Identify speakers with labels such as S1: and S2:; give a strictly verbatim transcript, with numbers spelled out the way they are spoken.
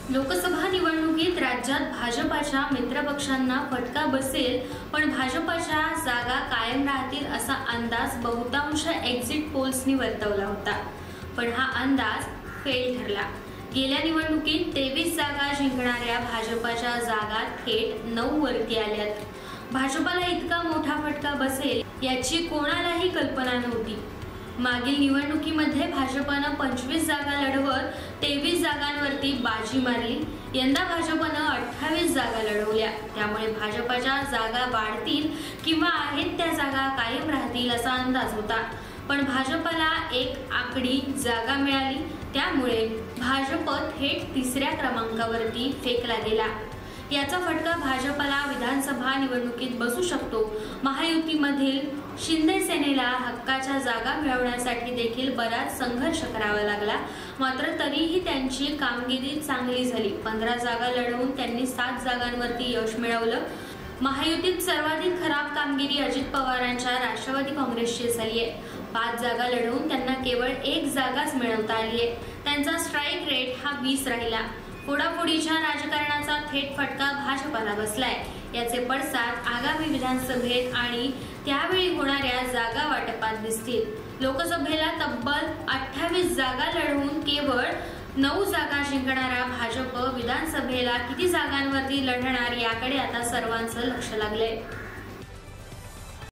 S1: लोकसभा निवडणुकीत राज्यात भाजपाच्या मित्रपक्षांना फटका बसेल, पण भाजपाच्या जागा कायम राहतील असा अंदाज बहुतांश एक्झिट पोल्सनी वर्तवला होता. पण हा अंदाज फेल ठरला. गेल्या निवडणुकीत तेवीस जागा जिंकणाऱ्या भाजपाच्या जागा थेट नऊ वरती आल्यात. भाजपाला इतका मोठा फटका बसेल याची कोणालाही कल्पना नव्हती. मागील निवडणुकीमध्ये भाजपनं पंचवीस जागा लढवत तेवीस जागांवरती बाजी मारली. यंदा भाजपनं अठ्ठावीस जागा लढवल्या. त्यामुळे भाजपाच्या जागा वाढतील किंवा आहेत त्या जागा कायम राहतील असा अंदाज होता. पण भाजपला एक आकडी जागा मिळाली. त्यामुळे भाजप थेट तिसऱ्या क्रमांकावरती फेकला गेला. याचा फटका भाजपला विधानसभा निवडणुकीत बसू शकतो. महायुतीमधील शिंदे सेनेला हक्काच्या जागा मिळवण्यासाठी देखील बराच संघर्ष करावा लागला. मात्र तरीही त्यांची कामगिरी चांगली झाली. पंधरा जागा लढवून त्यांनी सात जागांवरती यश मिळवलं. महायुतीत सर्वाधिक खराब कामगिरी अजित पवारांच्या राष्ट्रवादी काँग्रेसची झाली आहे. पाच जागा लढवून त्यांना केवळ एक जागाच मिळवता आली आहे. त्यांचा स्ट्राईक रेट हा वीस राहिला. फोडाफोडीच्या राजकारणाचा थेट फटका भाजपाला बसलाय. याचे पडसाद आगामी विधानसभेत आणि त्यावेळी होणाऱ्या जागा वाटपात दिसतील. लोकसभेला तब्बल अठ्ठावीस जागा लढवून केवळ नऊ जागा जिंकणारा भाजप विधानसभेला किती जागांवरती लढणार याकडे आता सर्वांचं लक्ष लागलंय.